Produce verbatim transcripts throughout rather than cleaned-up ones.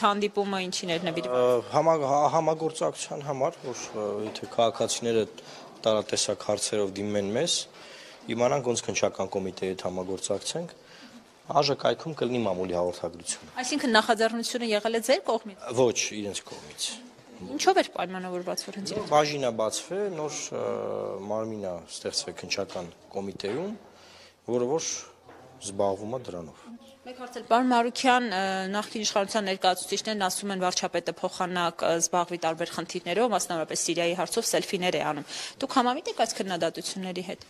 այդ հանդիպումը ինչին էր նվիրված։ Համագործակցության համար, որ եթե քաղաքացիները տարատեսակ հարցերով դիմեն մեզ, իմանանք ոնց քննչական կոմիտեի հետ համագործակցենք, ԱԺԿ-ում կլինի մամուլի հաղորդագրություն։ Այսինքն նախաձեռնությունը եղել է ձեր կողմից։ Ոչ, իրենց կողմից։ Ինչով էր պայմանավորված, որ հենց իրենց։ Բաժինը բացվե, նոր մարմինը ստեղծվե քննչական կոմիտեում, որը որ զբաղվում է դրանով։ Մեկ հարց էլ, պարոն Մարուքյան, նախկին իշխանության ներկայացուցիչներն ասում են վարչապետը փոխանակ զբաղվի տարբեր խնդիրներով, մասնավորապես Սիրիայի հարցով սելֆիներ է անում։ Դուք համամիտ եք այս քննադատությունների հետ։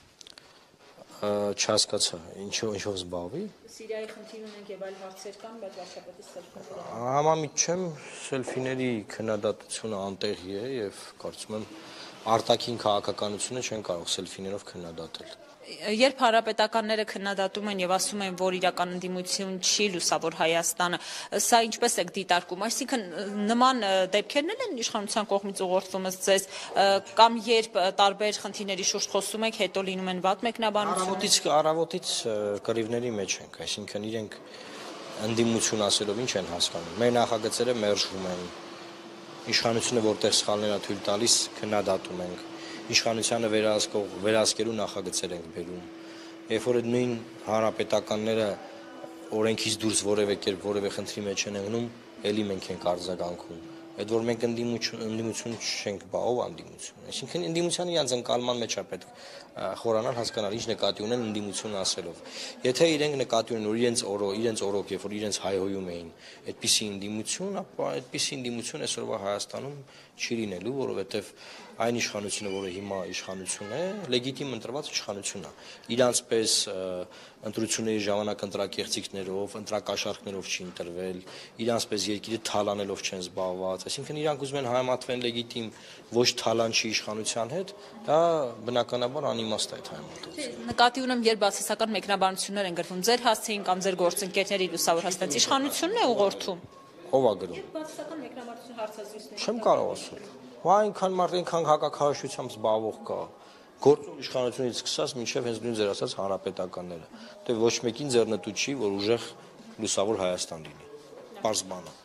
Չհասկացա, ինչով ինչով զբաղվի։ Սիրիայի խնդիր ունենք եւ այլ հարցեր կան, բայց վարչապետի սելֆիները։ Համամիտ չեմ, սելֆիների քննադատությունը անտեղի է եւ կարծում եմ արտաքին քաղաքականությունը չեն կարող սելֆիներով քննադատել։ Երբ հանրապետականները քննադատում են եւ ասում են, որ իրական ընդդիմություն չի լուսավոր Հայաստանը, սա ինչպես եք դիտարկում, այսինքն նման դեպքերն են իշխանության կողմից ուղղորդվում ըստ ձեզ, կամ երբ տարբեր խնդիրների շուրջ խոսում եք, հետո լինում են վատ մեկնաբանություն։ Առավոտից առավոտից կռիվների մեջ ենք, այսինքն իրենք ընդդիմություն ասելով ինչ են հասկանում։ Մեր նախագծերը մերժվում են։ Իշխանությունը որտեղ սխալներ է թույլ տալիս, քննադատում ենք։ Իշխանությանը վերահսկող վերահսկելու նախագծեր ենք բերում։ Երբ որ նույն հանրապետականները օրենքից դուրս որևէ կերպ որևէ խնդրի մեջ են ընկնում, ելի մենք ենք արձագանքում։ Այդ որ մենք ընդդիմություն ընդդիմություն չենք, բա ով ընդդիմություն։ Այսինքն ընդդիմությանը իրանց ընկալման մեջ է պետք խորանալ, հասկանալ ինչ նկատի ունեն ընդդիմություն ասելով։ Եթե իրենք նկատի ունեն, որ իրենց օրո, իրենց օրոք, երբ որ իրենց հայհոյում էին, այդպիսի ընդդիմություն, ապա այդպիսի ընդդիմություն այսօրվա Հայաստանում չի լինելու, որովհետև այն իշխանությունը, որը հիմա իշխանություն է, լեգիտիմ ընտրված իշխանություն է։ Իրանց պես ընտրությունների ժամանակ ընտրակեղծիքներով, ընտրակաշառքներով չի ընտրվել, իրանց պես երկիրը թալանելով չեն զբաղված, այսինքն իրանք ուզում են հայմատվեն լեգիտիմ ոչ թալանչի իշխանության հետ, դա բնականաբար անիմաստ է այդ հայմատությունը։ Նկատի ունեմ, երբ բացասական մեկնաբանություններ են գրվում ձեր հասցեին կամ ձեր գործընկերների լուսավոր հաստատած իշխանությունն է ուղղորդում։ Ով է գրում։ Բացասական մեկնաբանություն հարցազրույցներ։ Չեմ կարող ասել։ Հա այնքան մարդ այնքան հակաքաղաքությամբ զբաղվող կա։ Գործող իշխանությունից սկսած մինչև հենց նույն ձեր ասած հանրապետականները։ Դե ոչ մեկին ձեռնտու չի, որ ուժեղ լուսավոր Հայաստան լինի։ Պարզ բան է։